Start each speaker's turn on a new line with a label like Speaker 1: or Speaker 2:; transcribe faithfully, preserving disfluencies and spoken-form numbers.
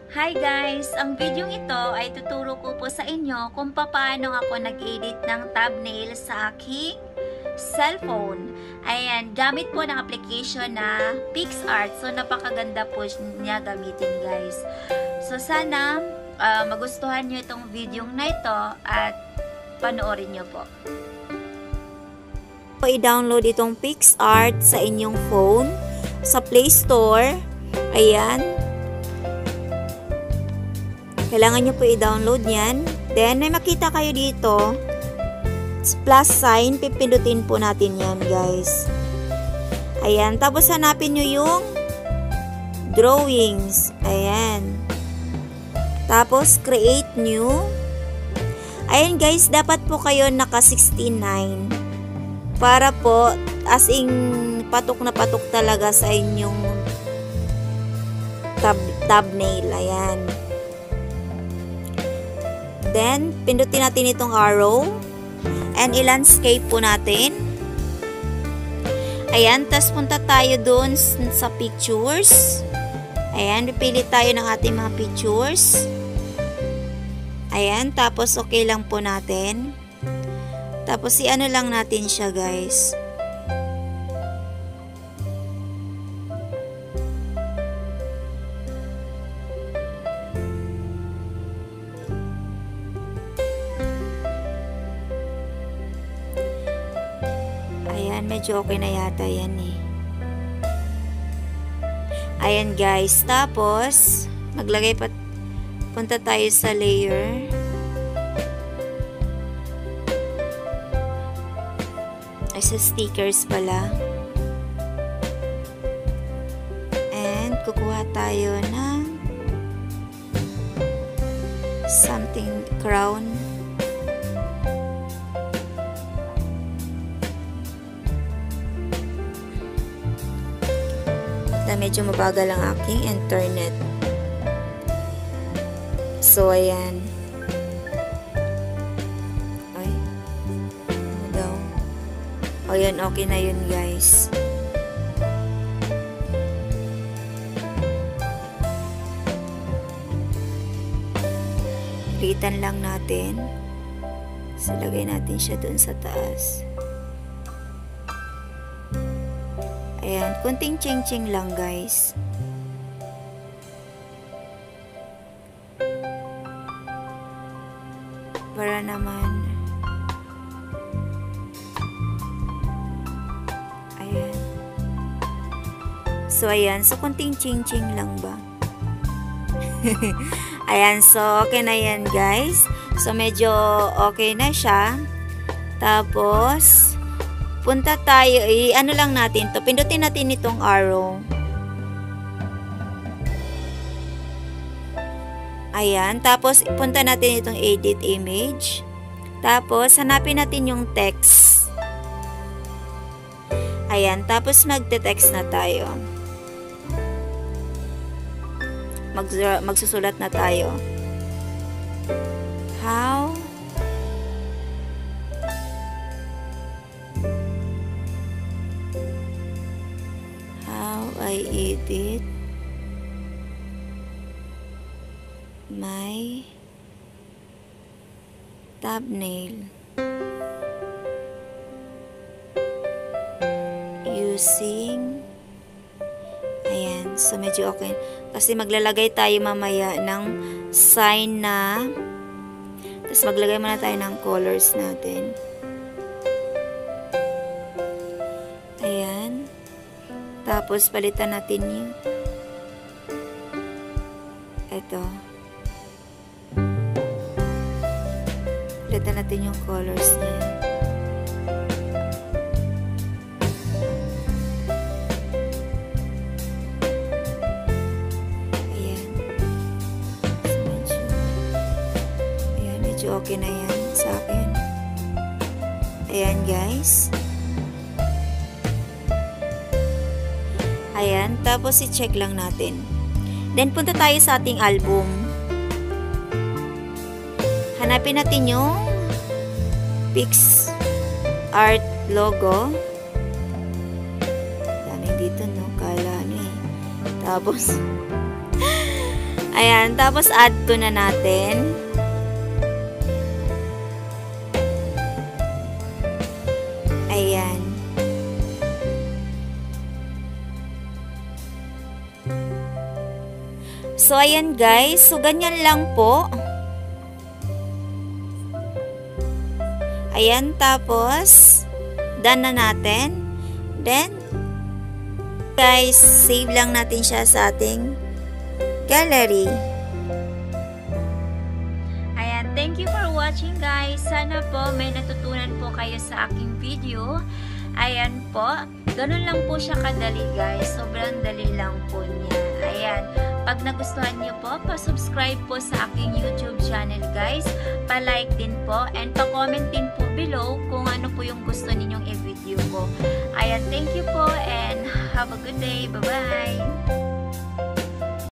Speaker 1: Hi guys! Ang video ito ay tuturo ko po sa inyo kung paano ako nag-edit ng thumbnail sa aking cellphone. Ayan, gamit po ng application na PixArt. So, napakaganda po niya gamitin guys. So, sana uh, magustuhan nyo itong video na ito at panoorin nyo po.
Speaker 2: I-download itong PixArt sa inyong phone sa Play Store. Ayan. Kailangan nyo po i-download yan. Then, may makita kayo dito. Plus sign. Pipindutin po natin yan, guys. Ayan. Tapos, hanapin nyo yung drawings. Ayan. Tapos, create new. Ayan, guys. Dapat po kayo naka sixty-nine. Para po, as in, patok na patok talaga sa inyong tab thumbnail. Ayan. Then, pindutin natin itong arrow. And, i-landscape po natin. Ayan. Tapos, punta tayo dun sa pictures. Ayan. Pipili tayo ng ating mga pictures. Ayan. Tapos, okay lang po natin. Tapos, i-ano lang natin siya, guys. Ayan, medyo okay na yata yan eh. Ayan, guys. Tapos, maglagay pa, punta tayo sa layer. Ay, sa stickers pala. And, kukuha tayo ng something crown. Na medyo mabagal ang aking internet. So, ayan. Ay. Ano daw? O, yun. Okay na yun, guys. Litan lang natin. So, lagay natin siya dun sa taas. Ayan, kunting ching-ching lang, guys. Para naman. Ayan. So, ayan. So, kunting ching-ching lang ba? Ayan, so, okay na yan, guys. So, medyo okay na siya. Tapos, punta tayo, eh, ano lang natin to, pindutin natin itong arrow. Ayan, tapos punta natin itong edit image. Tapos, hanapin natin yung text. Ayan, tapos magte-text na tayo. Mag magsusulat na tayo. How I edit my thumbnail using, ayan, so medyo okay kasi maglalagay tayo mamaya ng sign na, tapos maglagay muna tayo ng colors natin. Ayan. Tapos, palitan natin yung ito. Palitan natin yung colors niya. Ayan. So, medyo, ayan, medyo okay na yan sa akin. Ayan, guys. Ayan, tapos i-check lang natin. Then, punta tayo sa ating album. Hanapin natin yung PixArt logo. Daming dito, no? Kala ano eh. Tapos, Ayan, tapos add to na natin. Ayan. So, ayan guys. So, ganyan lang po. Ayan, tapos, done na natin. Then, guys, save lang natin siya sa ating gallery.
Speaker 1: Ayan, thank you for watching guys. Sana po may natutunan po kayo sa aking video. Ayan po, ganun lang po siya kadali guys. Sobrang dali lang po niya. Ayan, pag nagustuhan niyo po, pa-subscribe po sa aking YouTube channel guys. Pa-like din po and pa-comment din po below kung ano po yung gusto ninyong i-video ko. Ayan, thank you po and have a good day. Bye-bye!